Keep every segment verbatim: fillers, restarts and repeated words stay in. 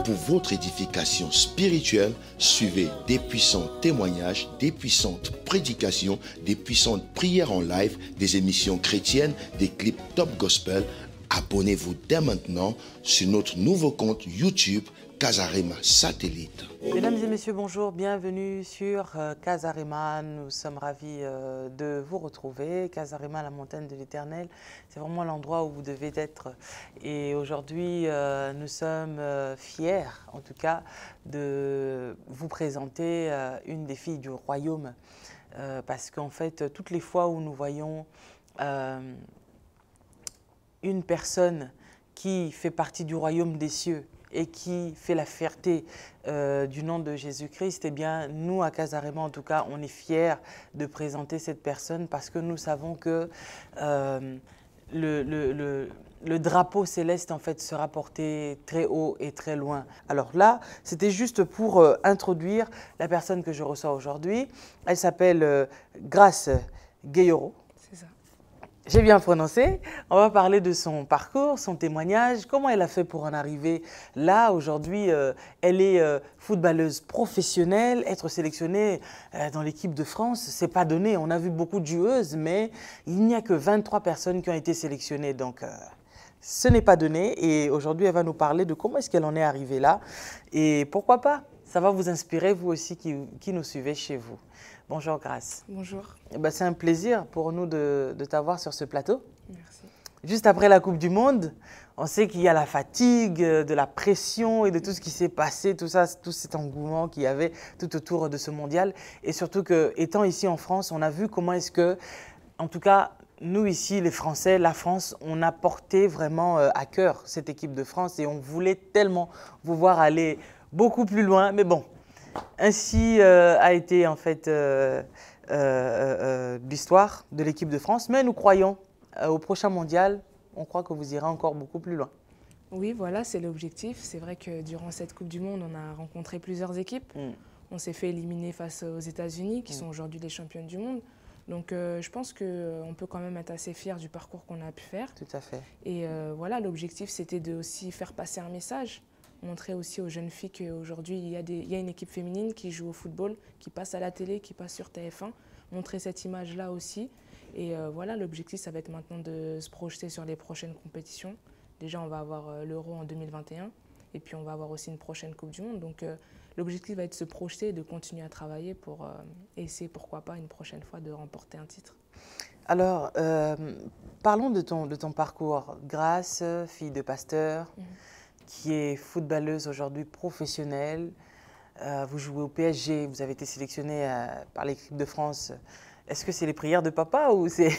Pour votre édification spirituelle, suivez des puissants témoignages, des puissantes prédications, des puissantes prières en live, des émissions chrétiennes, des clips top gospel. Abonnez-vous dès maintenant sur notre nouveau compte YouTube Casarema Satellite. Mesdames et messieurs, bonjour, bienvenue sur euh, Casarema. Nous sommes ravis euh, de vous retrouver. Casarema, la montagne de l'Éternel, c'est vraiment l'endroit où vous devez être. Et aujourd'hui, euh, nous sommes euh, fiers, en tout cas, de vous présenter euh, une des filles du royaume. Euh, parce qu'en fait, toutes les fois où nous voyons euh, une personne qui fait partie du royaume des cieux et qui fait la fierté euh, du nom de Jésus-Christ, eh bien, nous, à Casarema, en tout cas, on est fiers de présenter cette personne parce que nous savons que euh, le, le, le, le drapeau céleste, en fait, sera porté très haut et très loin. Alors là, c'était juste pour euh, introduire la personne que je reçois aujourd'hui. Elle s'appelle euh, Grace Gueyoro. C'est ça. J'ai bien prononcé. On va parler de son parcours, son témoignage, comment elle a fait pour en arriver là. Aujourd'hui, euh, elle est euh, footballeuse professionnelle. Être sélectionnée euh, dans l'équipe de France, c'est pas donné. On a vu beaucoup de joueuses, mais il n'y a que vingt-trois personnes qui ont été sélectionnées. Donc, euh, ce n'est pas donné. Et aujourd'hui, elle va nous parler de comment est-ce qu'elle en est arrivée là. Et pourquoi pas, ça va vous inspirer, vous aussi qui, qui nous suivez chez vous. Bonjour Grace. Bonjour. Eh ben, c'est un plaisir pour nous de, de t'avoir sur ce plateau. Merci. Juste après la Coupe du Monde, on sait qu'il y a la fatigue, de la pression et de tout ce qui s'est passé, tout ça, tout cet engouement qu'il y avait tout autour de ce mondial. Et surtout que, étant ici en France, on a vu comment est-ce que, en tout cas, nous ici, les Français, la France, on a porté vraiment à cœur cette équipe de France et on voulait tellement vous voir aller beaucoup plus loin. Mais bon, ainsi euh, a été en fait euh, euh, euh, l'histoire de l'équipe de France. Mais nous croyons euh, au prochain mondial, on croit que vous irez encore beaucoup plus loin. Oui, voilà, c'est l'objectif. C'est vrai que durant cette Coupe du Monde, on a rencontré plusieurs équipes. Mm. On s'est fait éliminer face aux États-Unis, qui mm. sont aujourd'hui les championnes du monde. Donc euh, je pense qu'on peut quand même être assez fiers du parcours qu'on a pu faire. Tout à fait. Et euh, voilà, l'objectif, c'était de aussi faire passer un message. Montrer aussi aux jeunes filles qu'aujourd'hui, il, il y a une équipe féminine qui joue au football, qui passe à la télé, qui passe sur T F un. Montrer cette image-là aussi. Et euh, voilà, l'objectif, ça va être maintenant de se projeter sur les prochaines compétitions. Déjà, on va avoir euh, l'Euro en deux mille vingt et un. Et puis, on va avoir aussi une prochaine Coupe du Monde. Donc, euh, l'objectif va être de se projeter et de continuer à travailler pour euh, essayer, pourquoi pas, une prochaine fois, de remporter un titre. Alors, euh, parlons de ton, de ton parcours. Grace, fille de pasteur, mmh. qui est footballeuse aujourd'hui professionnelle. Euh, vous jouez au P S G, vous avez été sélectionnée euh, par l'équipe de France. Est-ce que c'est les prières de papa ou c'est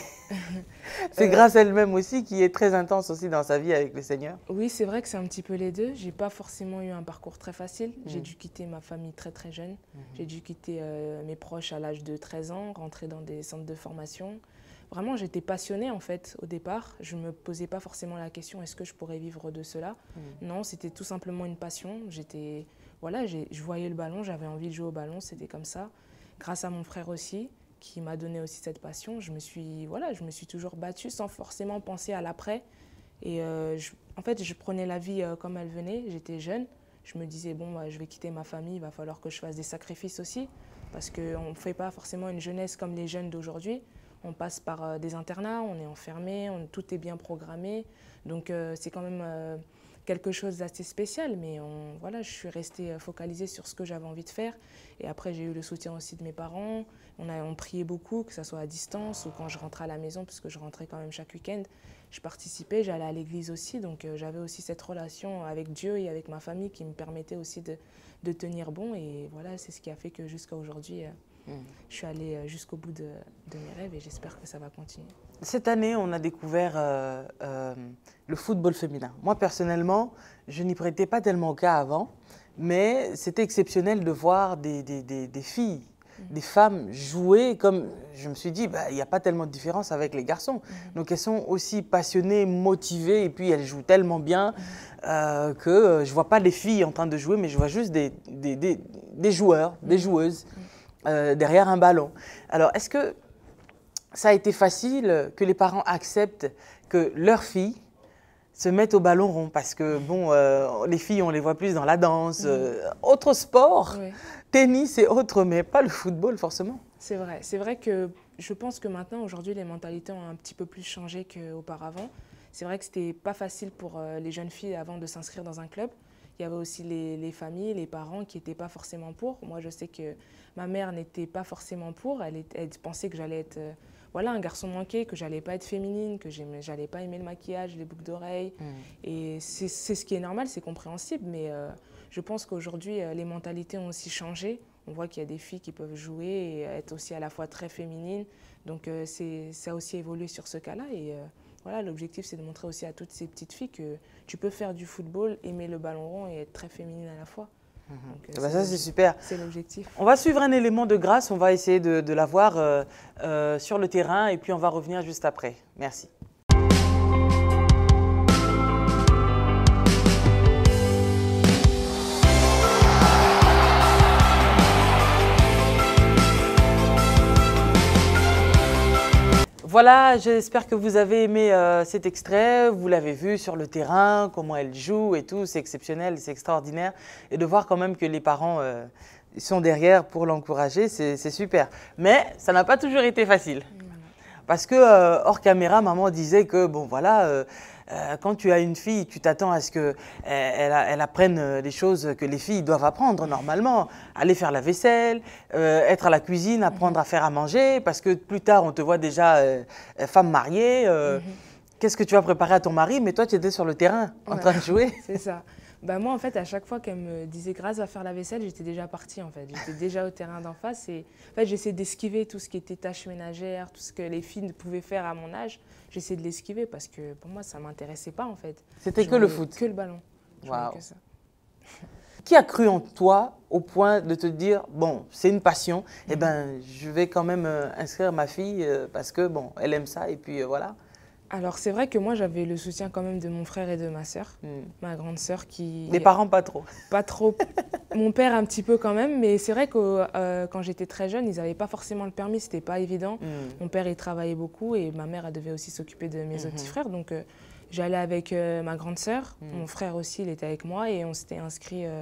euh, Grace elle-même aussi qui est très intense aussi dans sa vie avec le Seigneur? Oui, c'est vrai que c'est un petit peu les deux. Je n'ai pas forcément eu un parcours très facile. Mmh. J'ai dû quitter ma famille très très jeune. Mmh. J'ai dû quitter euh, mes proches à l'âge de treize ans, rentrer dans des centres de formation. Vraiment, j'étais passionnée en fait au départ. Je ne me posais pas forcément la question est-ce que je pourrais vivre de cela. Mmh. Non, c'était tout simplement une passion. J'étais, voilà, je voyais le ballon, j'avais envie de jouer au ballon, c'était comme ça. Grâce à mon frère aussi, qui m'a donné aussi cette passion, je me suis, voilà, je me suis toujours battue sans forcément penser à l'après. Et euh, je, en fait, je prenais la vie euh, comme elle venait. J'étais jeune. Je me disais, bon, bah, je vais quitter ma famille, il va falloir que je fasse des sacrifices aussi. Parce qu'on ne fait pas forcément une jeunesse comme les jeunes d'aujourd'hui. On passe par euh, des internats, on est enfermé, on, tout est bien programmé. Donc euh, c'est quand même euh, quelque chose d'assez spécial. Mais on, voilà, je suis restée focalisée sur ce que j'avais envie de faire. Et après, j'ai eu le soutien aussi de mes parents. On, a, on priait beaucoup, que ce soit à distance ou quand je rentrais à la maison, puisque je rentrais quand même chaque week-end. Je participais, j'allais à l'église aussi. Donc euh, j'avais aussi cette relation avec Dieu et avec ma famille qui me permettait aussi de, de tenir bon. Et voilà, c'est ce qui a fait que jusqu'à aujourd'hui, euh, je suis allée jusqu'au bout de, de mes rêves et j'espère que ça va continuer. Cette année, on a découvert euh, euh, le football féminin. Moi, personnellement, je n'y prêtais pas tellement au cas avant, mais c'était exceptionnel de voir des, des, des, des filles, mmh. des femmes jouer comme, je me suis dit, bah, il n'y a pas tellement de différence avec les garçons. Mmh. Donc, elles sont aussi passionnées, motivées, et puis elles jouent tellement bien mmh. euh, que je ne vois pas les filles en train de jouer, mais je vois juste des, des, des, des joueurs, mmh. des joueuses. Mmh. Euh, derrière un ballon. Alors, est-ce que ça a été facile que les parents acceptent que leur fille se mettre au ballon rond parce que, bon, euh, les filles, on les voit plus dans la danse. Euh, autre sport, oui. Tennis et autres, mais pas le football forcément. C'est vrai. C'est vrai que je pense que maintenant, aujourd'hui, les mentalités ont un petit peu plus changé qu'auparavant. C'est vrai que c'était pas facile pour euh, les jeunes filles avant de s'inscrire dans un club. Il y avait aussi les, les familles, les parents qui n'étaient pas forcément pour. Moi, je sais que ma mère n'était pas forcément pour. Elle, elle pensait que j'allais être euh, voilà, un garçon manqué, que j'allais pas être féminine, que j'allais pas aimer le maquillage, les boucles d'oreilles. Mmh. Et c'est ce qui est normal, c'est compréhensible. Mais euh, je pense qu'aujourd'hui, euh, les mentalités ont aussi changé. On voit qu'il y a des filles qui peuvent jouer et être aussi à la fois très féminines. Donc euh, ça a aussi évolué sur ce cas-là. Et euh, voilà, l'objectif, c'est de montrer aussi à toutes ces petites filles que tu peux faire du football, aimer le ballon rond et être très féminine à la fois. Mmh. Donc, bah ça, c'est super. C'est l'objectif. On va suivre un élément de grâce. On va essayer de, de la voir euh, euh, sur le terrain et puis on va revenir juste après. Merci. Voilà, j'espère que vous avez aimé euh, cet extrait, vous l'avez vu sur le terrain, comment elle joue et tout, c'est exceptionnel, c'est extraordinaire. Et de voir quand même que les parents euh, sont derrière pour l'encourager, c'est super. Mais ça n'a pas toujours été facile. Parce que euh, hors caméra, maman disait que bon voilà, euh, euh, quand tu as une fille, tu t'attends à ce qu'elle elle, elle apprenne les choses que les filles doivent apprendre normalement. Aller faire la vaisselle, euh, être à la cuisine, apprendre à faire à manger, parce que plus tard, on te voit déjà euh, femme mariée. Euh, mm-hmm. Qu'est-ce que tu vas préparer à ton mari? Mais toi, tu étais sur le terrain, en ouais. train de jouer. C'est ça. Bah moi, en fait, à chaque fois qu'elle me disait « Grâce va faire la vaisselle », j'étais déjà partie, en fait. J'étais déjà au terrain d'en face et en fait, j'essayais d'esquiver tout ce qui était tâches ménagères, tout ce que les filles ne pouvaient faire à mon âge. J'essayais de l'esquiver parce que pour moi, ça ne m'intéressait pas, en fait. C'était que le foot? Que le ballon. Wow. Que ça. Qui a cru en toi au point de te dire « Bon, c'est une passion, mm-hmm. eh ben, je vais quand même euh, inscrire ma fille euh, parce que, bon, elle aime ça et puis euh, voilà ». Alors, c'est vrai que moi, j'avais le soutien quand même de mon frère et de ma sœur, mm. ma grande sœur qui… Les parents, pas trop. Pas trop. Mon père, un petit peu quand même, mais c'est vrai que euh, quand j'étais très jeune, ils n'avaient pas forcément le permis, c'était pas évident. Mm. Mon père, il travaillait beaucoup et ma mère, elle devait aussi s'occuper de mes mm-hmm. autres petits frères. Donc, euh, j'allais avec euh, ma grande sœur, mm. mon frère aussi, il était avec moi et on s'était inscrits euh,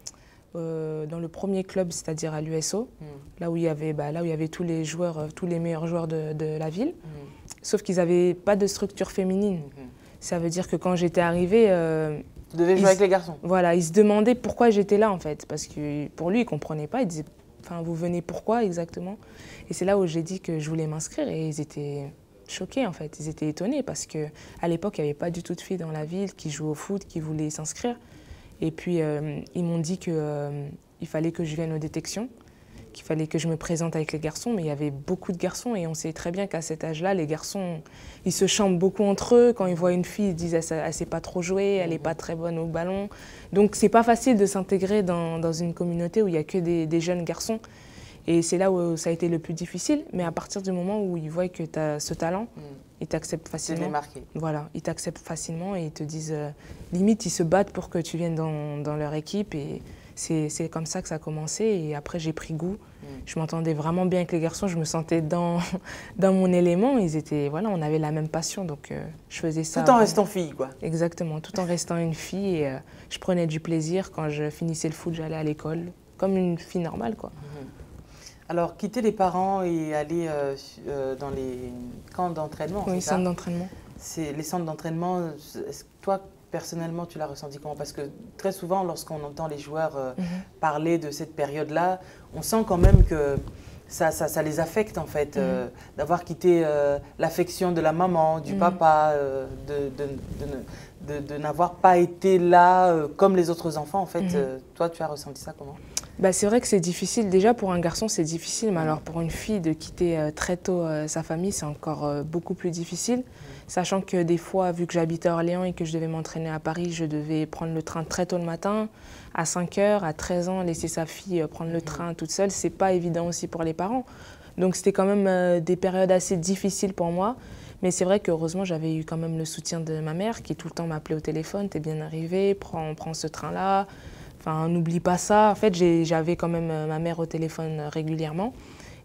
euh, dans le premier club, c'est-à-dire à l'U S O, mm. là, où il y avait, bah, là où il y avait tous les joueurs, euh, tous les meilleurs joueurs de, de la ville. Mm. Sauf qu'ils n'avaient pas de structure féminine. Mmh. Ça veut dire que quand j'étais arrivée… Euh, tu devais jouer avec les garçons. Voilà, il se demandait pourquoi j'étais là en fait. Parce que pour lui, il ne comprenait pas. Il disait, enfin, vous venez pourquoi exactement? Et c'est là où j'ai dit que je voulais m'inscrire et ils étaient choqués en fait. Ils étaient étonnés parce qu'à l'époque, il n'y avait pas du tout de filles dans la ville qui jouaient au foot, qui voulaient s'inscrire. Et puis, euh, ils m'ont dit qu'il euh, fallait que je vienne aux détections, qu'il fallait que je me présente avec les garçons, mais il y avait beaucoup de garçons et on sait très bien qu'à cet âge-là, les garçons, ils se chambrent beaucoup entre eux. Quand ils voient une fille, ils disent « elle ne sait pas trop jouer, elle n'est pas très bonne au ballon ». Donc c'est pas facile de s'intégrer dans, dans une communauté où il n'y a que des, des jeunes garçons. Et c'est là où ça a été le plus difficile. Mais à partir du moment où ils voient que tu as ce talent, mmh. ils t'acceptent facilement. Démarqué. Voilà, ils t'acceptent facilement et ils te disent… Euh, limite, ils se battent pour que tu viennes dans, dans leur équipe. Et c'est comme ça que ça a commencé. Et après, j'ai pris goût. Mmh. Je m'entendais vraiment bien avec les garçons. Je me sentais dans, dans mon élément. Ils étaient… Voilà, on avait la même passion. Donc, euh, je faisais ça. Tout en restant fille, quoi. Exactement, tout en restant une fille. Et euh, je prenais du plaisir. Quand je finissais le foot, j'allais à l'école. Comme une fille normale, quoi. Mmh. Alors, quitter les parents et aller euh, euh, dans les camps d'entraînement, oui, centres d'entraînement. C'est les centres d'entraînement. Toi, personnellement, tu l'as ressenti comment? Parce que très souvent, lorsqu'on entend les joueurs euh, mm-hmm. parler de cette période-là, on sent quand même que ça, ça, ça les affecte, en fait, mm-hmm. euh, d'avoir quitté euh, l'affection de la maman, du mm-hmm. papa, euh, de, de, de, de, de n'avoir pas été là euh, comme les autres enfants, en fait. Mm-hmm. euh, toi, tu as ressenti ça comment? Bah, c'est vrai que c'est difficile. Déjà, pour un garçon, c'est difficile. Mais alors, pour une fille, de quitter euh, très tôt euh, sa famille, c'est encore euh, beaucoup plus difficile. Mmh. Sachant que des fois, vu que j'habitais à Orléans et que je devais m'entraîner à Paris, je devais prendre le train très tôt le matin, à cinq heures, à treize ans, laisser sa fille euh, prendre le mmh. train toute seule. C'est pas évident aussi pour les parents. Donc, c'était quand même euh, des périodes assez difficiles pour moi. Mais c'est vrai qu'heureusement, j'avais eu quand même le soutien de ma mère qui tout le temps m'appelait au téléphone. « T'es bien arrivée, prends, prends ce train-là ». Enfin, n'oublie pas ça. En fait, j'avais quand même ma mère au téléphone régulièrement.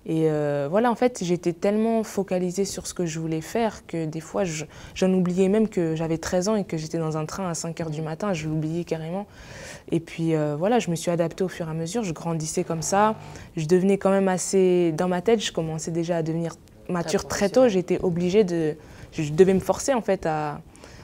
Et euh, voilà, en fait, j'étais tellement focalisée sur ce que je voulais faire que des fois, j'en oubliais même que j'avais treize ans et que j'étais dans un train à cinq heures du matin, je l'oubliais carrément. Et puis euh, voilà, je me suis adaptée au fur et à mesure, je grandissais comme ça. Je devenais quand même assez... Dans ma tête, je commençais déjà à devenir mature très tôt. J'étais obligée de... Je devais me forcer en fait à,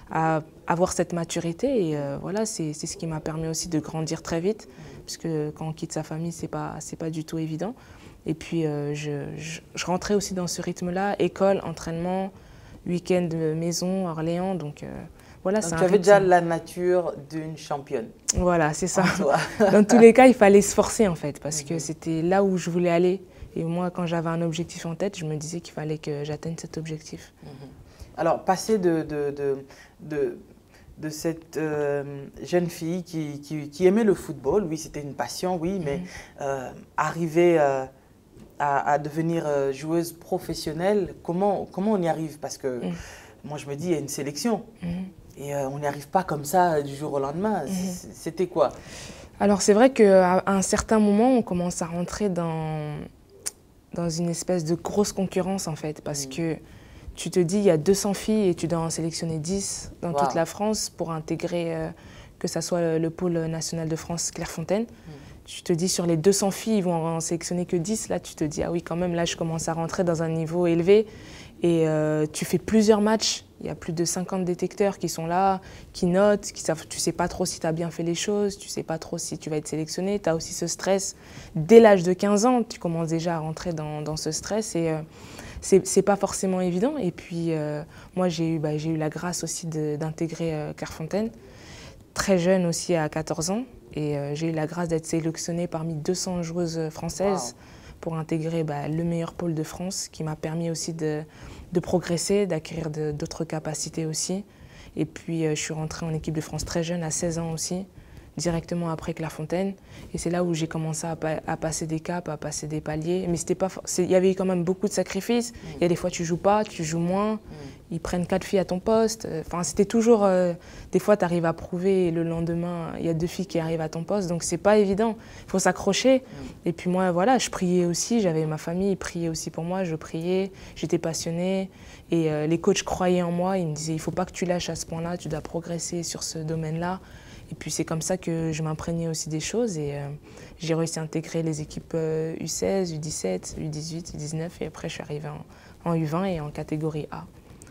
à avoir cette maturité. Et euh, voilà, c'est ce qui m'a permis aussi de grandir très vite. Parce que quand on quitte sa famille, c'est pas, c'est pas du tout évident. Et puis, euh, je, je, je rentrais aussi dans ce rythme-là, école, entraînement, week-end maison, Orléans. Donc, euh, voilà, donc c'est un tu avais rythme. déjà la nature d'une championne. Voilà, c'est ça. Dans tous les cas, il fallait se forcer, en fait, parce mm-hmm. que c'était là où je voulais aller. Et moi, quand j'avais un objectif en tête, je me disais qu'il fallait que j'atteigne cet objectif. Mm-hmm. Alors, passer de... de, de, de... de cette euh, jeune fille qui, qui, qui aimait le football, oui, c'était une passion, oui, mais mm-hmm. euh, arriver euh, à, à devenir euh, joueuse professionnelle, comment, comment on y arrive? Parce que mm-hmm. moi, je me dis, il y a une sélection, mm-hmm. et euh, on n'y arrive pas comme ça du jour au lendemain. Mm-hmm. C'était quoi? Alors, c'est vrai qu'à un certain moment, on commence à rentrer dans, dans une espèce de grosse concurrence, en fait, parce mm-hmm. que tu te dis, il y a deux cents filles et tu dois en sélectionner dix dans wow. toute la France pour intégrer, euh, que ce soit le, le pôle national de France Clairefontaine. Mm. Tu te dis, sur les deux cents filles, ils vont en sélectionner que dix. Là, tu te dis, ah oui, quand même, là, je commence à rentrer dans un niveau élevé. Et euh, tu fais plusieurs matchs. Il y a plus de cinquante détecteurs qui sont là, qui notent, qui savent, tu ne sais pas trop si tu as bien fait les choses, tu ne sais pas trop si tu vas être sélectionné. Tu as aussi ce stress. Dès l'âge de quinze ans, tu commences déjà à rentrer dans, dans ce stress. Et, euh, c'est pas forcément évident. Et puis, euh, moi, j'ai eu, bah, j'ai eu la grâce aussi d'intégrer euh, Clairefontaine, très jeune aussi, à quatorze ans. Et euh, j'ai eu la grâce d'être sélectionnée parmi deux cents joueuses françaises wow. pour intégrer bah, le meilleur pôle de France, qui m'a permis aussi de, de progresser, d'acquérir d'autres capacités aussi. Et puis, euh, je suis rentrée en équipe de France très jeune, à seize ans aussi, directement après Clairefontaine. Et c'est là où j'ai commencé à, pa à passer des caps, à passer des paliers. Mais c'était pas, il y avait quand même beaucoup de sacrifices. Mm. Il y a des fois, tu joues pas, tu joues moins. Mm. Ils prennent quatre filles à ton poste. Enfin, c'était toujours... Euh, des fois, tu arrives à prouver et le lendemain, il y a deux filles qui arrivent à ton poste. Donc, c'est pas évident. Il faut s'accrocher. Mm. Et puis moi, voilà, je priais aussi. J'avais ma famille, ils priaient aussi pour moi. Je priais, j'étais passionnée. Et euh, les coachs croyaient en moi. Ils me disaient, il faut pas que tu lâches à ce point-là. Tu dois progresser sur ce domaine-là. Et puis c'est comme ça que je m'imprégnais aussi des choses et euh, j'ai réussi à intégrer les équipes euh, U seize, U dix-sept, U dix-huit, U dix-neuf et après je suis arrivée en, en U vingt et en catégorie A.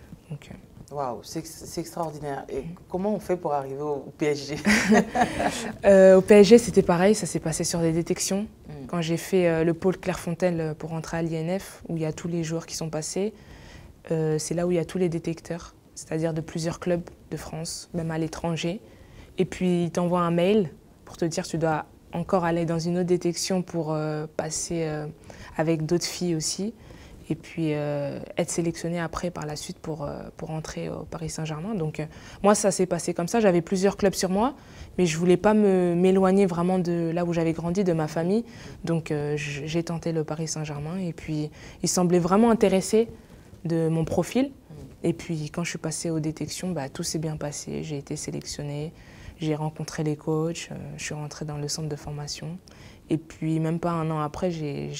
Waouh, c'est extraordinaire. Et comment on fait pour arriver au P S G? euh, Au P S G, c'était pareil, ça s'est passé sur des détections. Mm. Quand j'ai fait euh, le pôle Clairefontaine pour rentrer à l'I N F, où il y a tous les joueurs qui sont passés, euh, c'est là où il y a tous les détecteurs, c'est-à-dire de plusieurs clubs de France, même à l'étranger. Et puis, ils t'envoient un mail pour te dire que tu dois encore aller dans une autre détection pour euh, passer euh, avec d'autres filles aussi. Et puis, euh, être sélectionnée après, par la suite, pour, euh, pour entrer au Paris Saint-Germain. Donc, euh, moi, ça s'est passé comme ça. J'avais plusieurs clubs sur moi, mais je ne voulais pas m'éloigner vraiment de là où j'avais grandi, de ma famille. Donc, euh, j'ai tenté le Paris Saint-Germain. Et puis, ils semblaient vraiment intéressés de mon profil. Et puis, quand je suis passée aux détections, bah, tout s'est bien passé. J'ai été sélectionnée. J'ai rencontré les coachs, euh, je suis rentrée dans le centre de formation. Et puis, même pas un an après, j'ai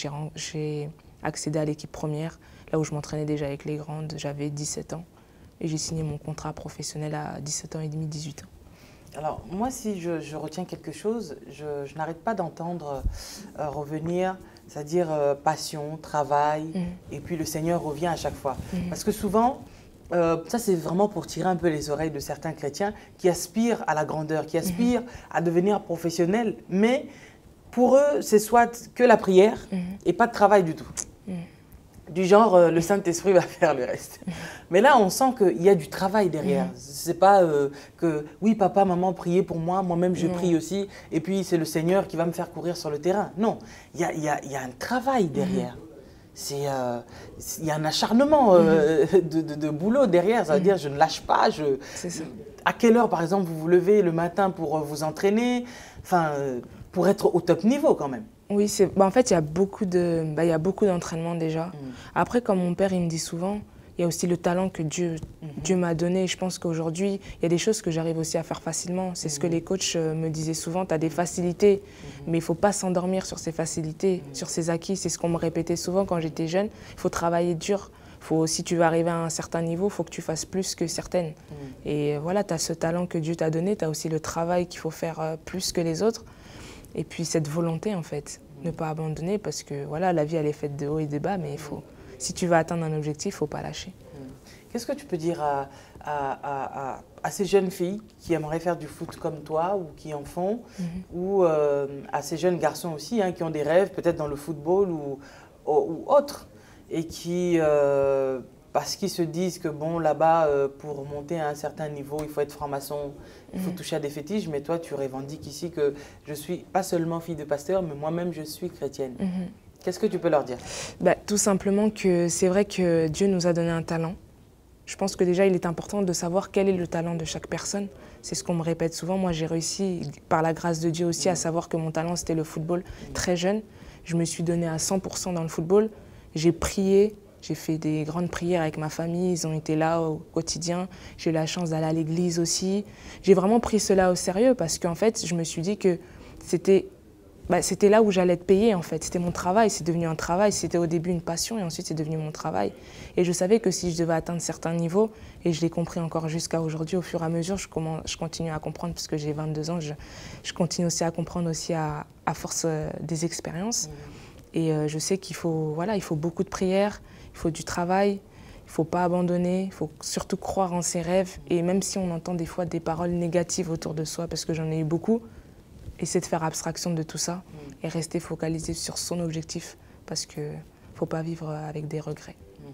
accédé à l'équipe première, là où je m'entraînais déjà avec les grandes. J'avais dix-sept ans et j'ai signé mon contrat professionnel à dix-sept ans et demi, dix-huit ans. Alors, moi, si je, je retiens quelque chose, je, je n'arrête pas d'entendre euh, revenir, c'est-à-dire euh, passion, travail, mmh. et puis le Seigneur revient à chaque fois. Mmh. Parce que souvent, Euh, ça, c'est vraiment pour tirer un peu les oreilles de certains chrétiens qui aspirent à la grandeur, qui aspirent mmh. à devenir professionnels. Mais pour eux, c'est soit que la prière mmh. et pas de travail du tout. Mmh. Du genre, euh, le Saint-Esprit va faire le reste. Mmh. Mais là, on sent qu'il y a du travail derrière. Mmh. C'est pas euh, que, oui, papa, maman, priez pour moi, moi-même, je mmh. prie aussi, et puis c'est le Seigneur qui va me faire courir sur le terrain. Non, il y a, y a, y a un travail derrière. Mmh. Il euh, y a un acharnement euh, mmh. de, de, de boulot derrière, ça veut mmh. dire je ne lâche pas. Je... Ça. À quelle heure, par exemple, vous vous levez le matin pour vous entraîner, enfin, pour être au top niveau quand même? Oui, bah, en fait, il y a beaucoup de, bah, il y a beaucoup d'entraînement déjà. Mmh. Après, comme mon père, il me dit souvent, il il y a aussi le talent que Dieu, mmh. Dieu m'a donné. Je pense qu'aujourd'hui, il y a des choses que j'arrive aussi à faire facilement. C'est mmh. ce que les coachs me disaient souvent, tu as des facilités, mmh. mais il ne faut pas s'endormir sur ces facilités, mmh. sur ces acquis. C'est ce qu'on me répétait souvent quand j'étais jeune. Il faut travailler dur. Faut, si tu veux arriver à un certain niveau, il faut que tu fasses plus que certaines. Mmh. Et voilà, tu as ce talent que Dieu t'a donné, tu as aussi le travail qu'il faut faire plus que les autres. Et puis cette volonté, en fait, mmh. ne pas abandonner, parce que voilà, la vie, elle est faite de hauts et de bas, mais il faut, si tu veux atteindre un objectif, il ne faut pas lâcher. Mmh. Qu'est-ce que tu peux dire à, à, à, à, à ces jeunes filles qui aimeraient faire du foot comme toi, ou qui en font, mmh. ou euh, à ces jeunes garçons aussi, hein, qui ont des rêves, peut-être dans le football ou, ou, ou autre, et qui, euh, parce qu'ils se disent que bon, là-bas, euh, pour monter à un certain niveau, il faut être franc-maçon, il faut mmh. toucher à des fétiches, mais toi, tu revendiques ici que je suis pas seulement fille de pasteur, mais moi-même, je suis chrétienne. Mmh. Qu'est-ce que tu peux leur dire? Bah, tout simplement que c'est vrai que Dieu nous a donné un talent. Je pense que déjà, il est important de savoir quel est le talent de chaque personne. C'est ce qu'on me répète souvent. Moi, j'ai réussi, par la grâce de Dieu aussi, mmh. à savoir que mon talent, c'était le football. Mmh. Très jeune, je me suis donnée à cent pour cent dans le football. J'ai prié, j'ai fait des grandes prières avec ma famille, ils ont été là au quotidien. J'ai eu la chance d'aller à l'église aussi. J'ai vraiment pris cela au sérieux parce qu'en fait, je me suis dit que c'était bah, c'était là où j'allais être payée en fait. C'était mon travail, c'est devenu un travail. C'était au début une passion et ensuite c'est devenu mon travail. Et je savais que si je devais atteindre certains niveaux, et je l'ai compris encore jusqu'à aujourd'hui, au fur et à mesure, je, commence, je continue à comprendre parce que j'ai vingt-deux ans, je, je continue aussi à comprendre aussi à, à force euh, des expériences. Mmh. Et euh, je sais qu'il faut, voilà, il faut beaucoup de prières, il faut du travail, il ne faut pas abandonner, il faut surtout croire en ses rêves. Et même si on entend des fois des paroles négatives autour de soi, parce que j'en ai eu beaucoup, essayer de faire abstraction de tout ça mmh. et rester focalisé sur son objectif, parce qu'il ne faut pas vivre avec des regrets. Mmh.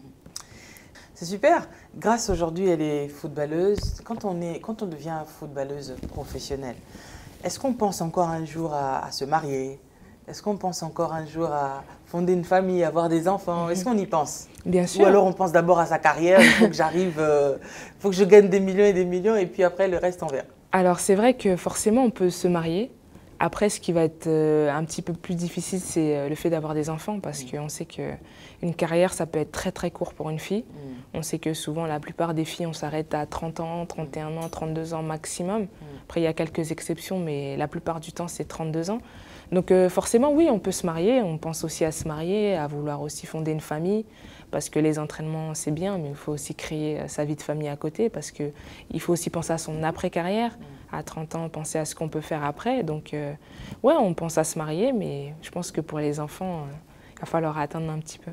C'est super. Grâce aujourd'hui, elle est footballeuse. Quand on, est, quand on devient footballeuse professionnelle, est-ce qu'on pense encore un jour à, à se marier ? Est-ce qu'on pense encore un jour à fonder une famille, avoir des enfants? Est-ce qu'on y pense? Bien sûr. Ou alors on pense d'abord à sa carrière, il faut que j'arrive, il euh, faut que je gagne des millions et des millions et puis après le reste on verra. Alors c'est vrai que forcément on peut se marier. Après ce qui va être euh, un petit peu plus difficile c'est euh, le fait d'avoir des enfants parce mmh. qu'on sait qu'une carrière ça peut être très très court pour une fille. Mmh. On sait que souvent la plupart des filles on s'arrête à trente ans, trente et un ans, trente-deux ans maximum. Mmh. Après il y a quelques exceptions mais la plupart du temps c'est trente-deux ans. Donc euh, forcément, oui, on peut se marier, on pense aussi à se marier, à vouloir aussi fonder une famille, parce que les entraînements, c'est bien, mais il faut aussi créer sa vie de famille à côté, parce qu'il faut aussi penser à son après-carrière. À trente ans, penser à ce qu'on peut faire après. Donc, euh, ouais, on pense à se marier, mais je pense que pour les enfants, euh, il va falloir attendre un petit peu.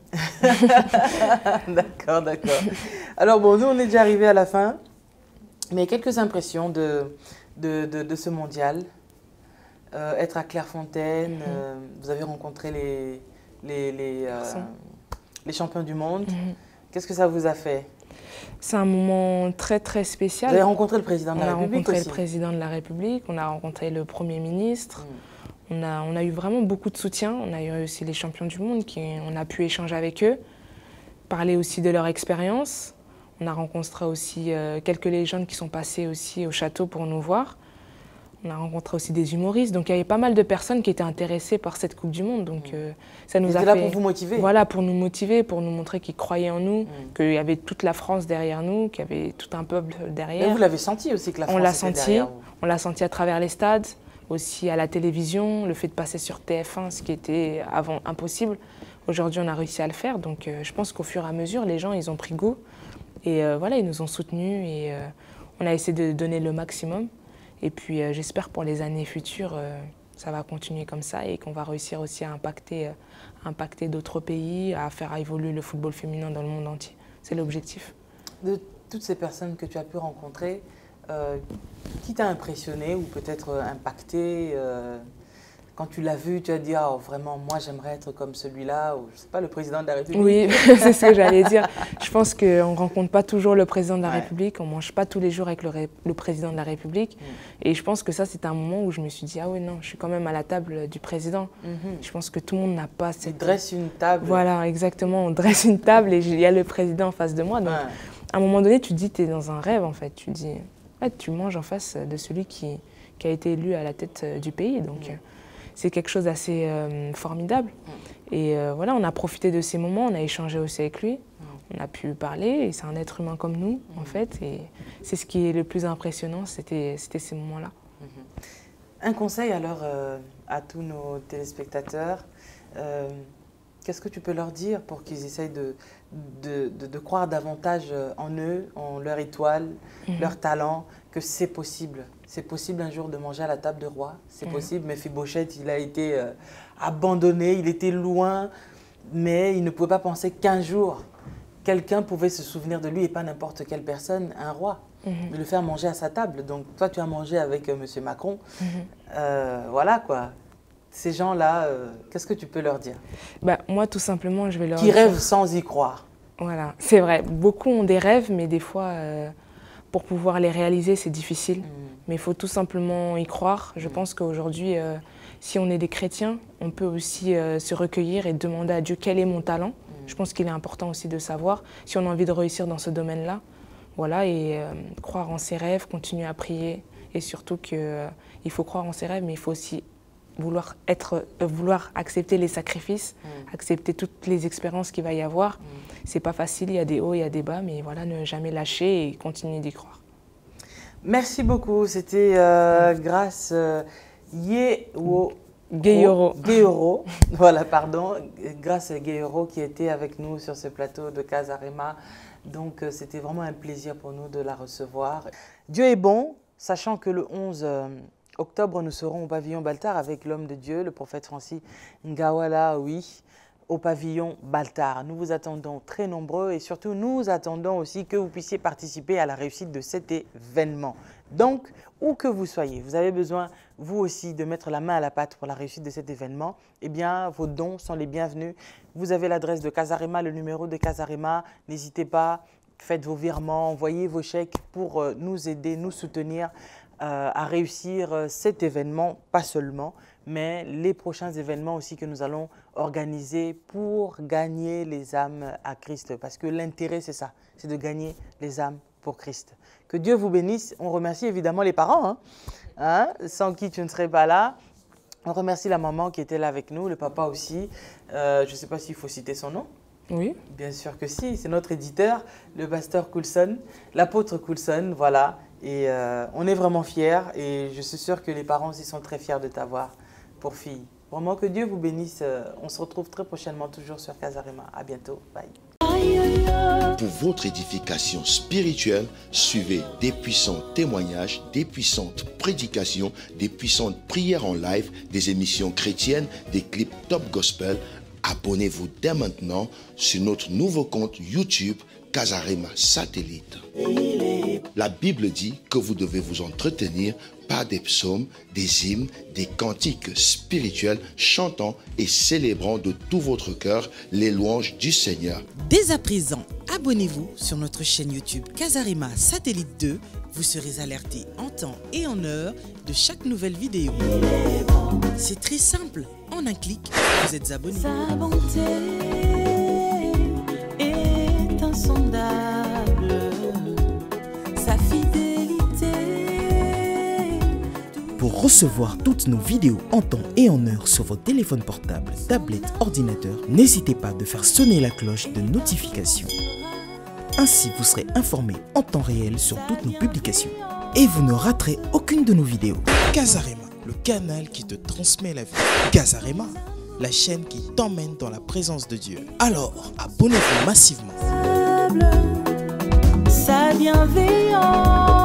D'accord, d'accord. Alors bon, nous, on est déjà arrivés à la fin, mais quelques impressions de, de, de, de ce mondial. Euh, être à Clairefontaine, mmh. euh, vous avez rencontré les, les, les, euh, les champions du monde. Mmh. Qu'est-ce que ça vous a fait? C'est un moment très très spécial. Vous avez rencontré le président de la République aussi? On a rencontré le président de la République, on a rencontré le Premier ministre. Mmh. On, a, on a eu vraiment beaucoup de soutien. On a eu aussi les champions du monde, qui, on a pu échanger avec eux, parler aussi de leur expérience. On a rencontré aussi euh, quelques légendes qui sont passées aussi au château pour nous voir. On a rencontré aussi des humoristes, donc il y avait pas mal de personnes qui étaient intéressées par cette Coupe du Monde. Donc euh, ça nous a fait. Là pour vous motiver. Voilà, pour nous motiver, pour nous montrer qu'ils croyaient en nous, mmh. qu'il y avait toute la France derrière nous, qu'il y avait tout un peuple derrière. Et vous l'avez senti aussi que la France on l'a était senti, derrière vous. On l'a senti à travers les stades, aussi à la télévision, le fait de passer sur T F un, ce qui était avant impossible. Aujourd'hui, on a réussi à le faire, donc euh, je pense qu'au fur et à mesure, les gens, ils ont pris goût et euh, voilà, ils nous ont soutenus et euh, on a essayé de donner le maximum. Et puis euh, j'espère pour les années futures, euh, ça va continuer comme ça et qu'on va réussir aussi à impacter, euh, impacter d'autres pays, à faire évoluer le football féminin dans le monde entier. C'est l'objectif. De toutes ces personnes que tu as pu rencontrer, euh, qui t'a impressionné ou peut-être euh, impacté euh, quand tu l'as vu, tu as dit oh, vraiment, moi j'aimerais être comme celui-là, ou je sais pas, le président de la République. Oui, c'est ce que j'allais dire. Je pense qu'on ne rencontre pas toujours le président de la ouais. République, on ne mange pas tous les jours avec le, ré le président de la République. Mm. Et je pense que ça, c'est un moment où je me suis dit ah oui, non, je suis quand même à la table du président. Mm-hmm. Je pense que tout le monde n'a pas cette. Il dresse une table. Voilà, exactement. On dresse une table et il y a le président en face de moi. Donc, ouais. à un moment donné, tu te dis, tu es dans un rêve en fait. Tu te dis, ouais, tu manges en face de celui qui, qui a été élu à la tête du pays. Donc, mm. c'est quelque chose d'assez euh, formidable. Mm. Et euh, voilà, on a profité de ces moments, on a échangé aussi avec lui. Mm. on a pu parler et c'est un être humain comme nous, mmh. en fait. Et c'est ce qui est le plus impressionnant, c'était ces moments-là. Mmh. Un conseil alors euh, à tous nos téléspectateurs, euh, qu'est-ce que tu peux leur dire pour qu'ils essayent de, de, de, de croire davantage en eux, en leur étoile, mmh. leur talent, que c'est possible. C'est possible un jour de manger à la table de roi, c'est mmh. possible. Mephibosheth, il a été euh, abandonné, il était loin, mais il ne pouvait pas penser qu'un jour, quelqu'un pouvait se souvenir de lui et pas n'importe quelle personne, un roi, mmh. de le faire manger à sa table. Donc toi, tu as mangé avec euh, M. Macron. Mmh. Euh, voilà quoi. Ces gens-là, euh, qu'est-ce que tu peux leur dire? Bah, moi, tout simplement, je vais leur Qui dire... rêvent sans y croire. Voilà, c'est vrai. Beaucoup ont des rêves, mais des fois, euh, pour pouvoir les réaliser, c'est difficile. Mmh. Mais il faut tout simplement y croire. Je mmh. pense qu'aujourd'hui, euh, si on est des chrétiens, on peut aussi euh, se recueillir et demander à Dieu quel est mon talent. Mmh. Je pense qu'il est important aussi de savoir si on a envie de réussir dans ce domaine-là. Voilà, et euh, croire en ses rêves, continuer à prier. Et surtout qu'il euh, faut croire en ses rêves, mais il faut aussi vouloir, être, euh, vouloir accepter les sacrifices, mmh. accepter toutes les expériences qu'il va y avoir. Mmh. C'est pas facile, il y a des hauts, il y a des bas, mais voilà, ne jamais lâcher et continuer d'y croire. Merci beaucoup. C'était euh, grâce euh, Yewo Gayoro. Gayoro. Voilà, pardon. Grâce à Gayoro qui était avec nous sur ce plateau de Casarema. Donc, euh, c'était vraiment un plaisir pour nous de la recevoir. Dieu est bon, sachant que le onze octobre, nous serons au pavillon Baltard avec l'homme de Dieu, le prophète Francis Ngawala, oui, au pavillon Baltard. Nous vous attendons très nombreux et surtout, nous attendons aussi que vous puissiez participer à la réussite de cet événement. Donc, où que vous soyez, vous avez besoin, vous aussi, de mettre la main à la pâte pour la réussite de cet événement. Eh bien, vos dons sont les bienvenus. Vous avez l'adresse de Casarema, le numéro de Casarema. N'hésitez pas, faites vos virements, envoyez vos chèques pour euh, nous aider, nous soutenir euh, à réussir euh, cet événement, pas seulement, mais les prochains événements aussi que nous allons organiser pour gagner les âmes à Christ. Parce que l'intérêt, c'est ça, c'est de gagner les âmes pour Christ. Que Dieu vous bénisse. On remercie évidemment les parents, hein, hein, sans qui tu ne serais pas là. On remercie la maman qui était là avec nous, le papa aussi. Euh, je ne sais pas s'il faut citer son nom. Oui. Bien sûr que si, c'est notre éditeur, le pasteur Coulson, l'apôtre Coulson, voilà. Et euh, on est vraiment fiers et je suis sûre que les parents aussi sont très fiers de t'avoir pour fille. Vraiment que Dieu vous bénisse. On se retrouve très prochainement toujours sur Casarema. À bientôt. Bye. Pour votre édification spirituelle, suivez des puissants témoignages, des puissantes prédications, des puissantes prières en live, des émissions chrétiennes, des clips top gospel. Abonnez-vous dès maintenant sur notre nouveau compte YouTube Casarema Satellite. La Bible dit que vous devez vous entretenir par des psaumes, des hymnes, des cantiques spirituels, chantant et célébrant de tout votre cœur les louanges du Seigneur. Dès à présent, abonnez-vous sur notre chaîne YouTube Casarema Satellite deux. Vous serez alerté en temps et en heure de chaque nouvelle vidéo. C'est très simple, en un clic, vous êtes abonné. Sa bonté est insondable, sa fidélité. Pour recevoir toutes nos vidéos en temps et en heure sur votre téléphone portable, tablette, ordinateur, n'hésitez pas de faire sonner la cloche de notification. Ainsi, vous serez informé en temps réel sur toutes nos publications. Et vous ne raterez aucune de nos vidéos. Casarema, le canal qui te transmet la vie. Casarema, la chaîne qui t'emmène dans la présence de Dieu. Alors, abonnez-vous massivement. Sa bienveillance.